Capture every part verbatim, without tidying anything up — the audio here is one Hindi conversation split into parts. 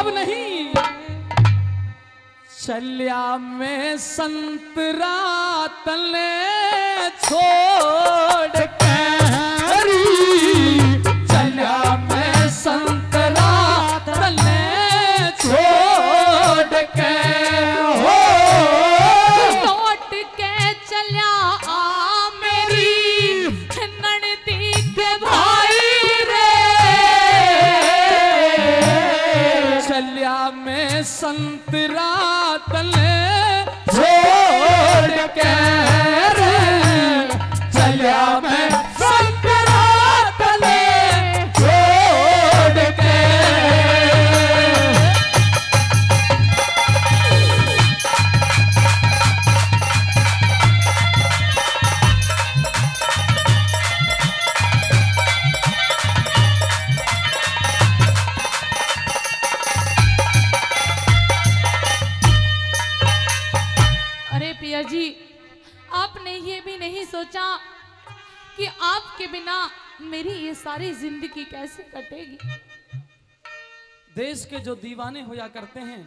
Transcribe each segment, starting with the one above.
अब नहीं। चलिया में संतरा तले छोड़ के, चलिया में संतरा तले छोड़ के, हो लौट के चलिया आ मेरी ननदी के भाई रे। चलिया में संतरा तले छोड़ के रे, चलिया में संतरा तले छोड़ के। अरे पिया जी, आपने ये भी नहीं सोचा कि आपके बिना मेरी ये सारी जिंदगी कैसे कटेगी। देश के जो दीवाने होया करते हैं,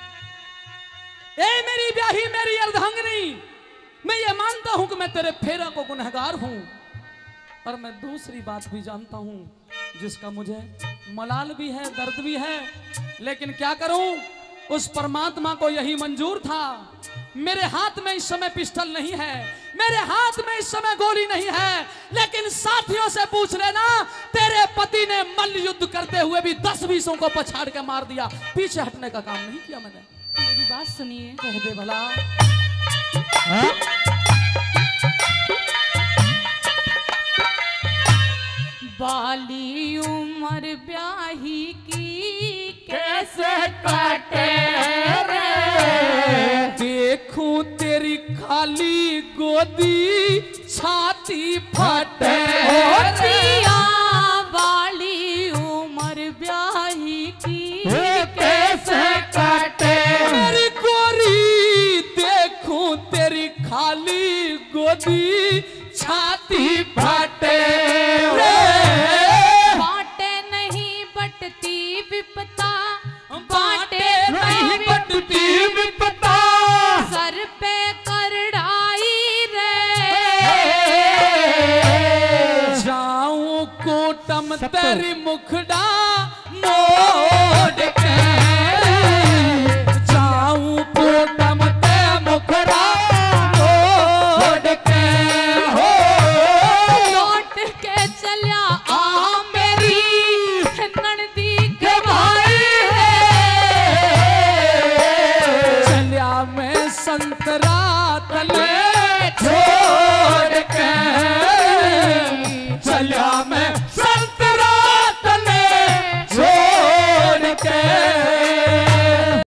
ए मेरी ब्याही मेरी अर्धांगिनी, मैं ये मानता हूं कि मैं तेरे फेरा को गुनहगार हूं, पर मैं दूसरी बात भी जानता हूं जिसका मुझे मलाल भी है, दर्द भी है, लेकिन क्या करूं, उस परमात्मा को यही मंजूर था। मेरे हाथ में इस समय पिस्टल नहीं है, मेरे हाथ में इस समय गोली नहीं है, लेकिन साथियों से पूछ लेना, तेरे पति ने मल्ल युद्ध करते हुए भी दस बीसों को पछाड़ के मार दिया, पीछे हटने का काम नहीं किया मैंने। मेरी बात सुनिए। कह दे भला। बाली उम्र ब्याही की कैसे काटे रे, देखूं तेरी खाली गोदी छाती फटे पिया। बाली उम्र ब्याही की कैसे काटे, मेरी गोरी देखूं तेरी खाली गोदी छाती फटे रे। बाटे नहीं बटती विपता, बाटे नहीं बटती विपता, सर पे करड़ाई रे। जाऊं कोटम तेरी मुखड़ा मोड़